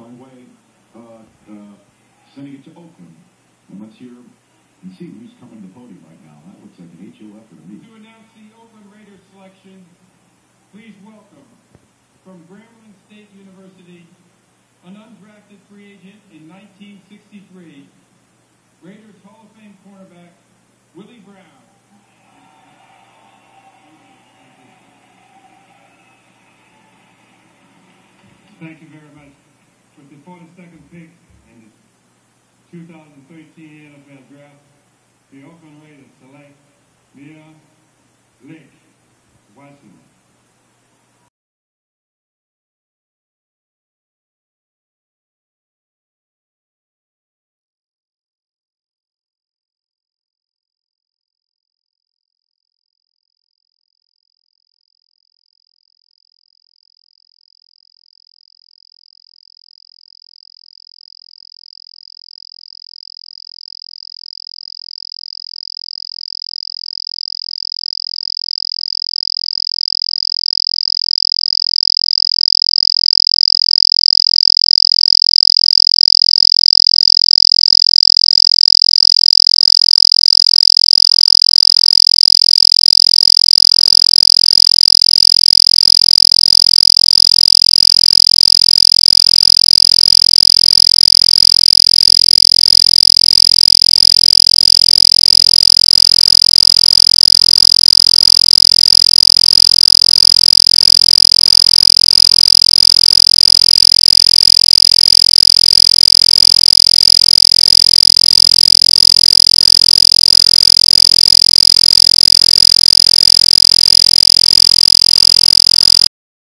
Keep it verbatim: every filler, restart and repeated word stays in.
by way uh, uh, sending it to Oakland. And let's hear and see who's coming to the podium right now. That looks like an H O effort to me. To announce the Oakland Raiders selection, please welcome from Grambling State University, an undrafted free agent in nineteen sixty-three, Raiders Hall of Fame cornerback, Willie Brown. Thank you very much. With the forty-second pick in the two thousand thirteen N F L Draft, the Oakland Raiders select Menelik Watson.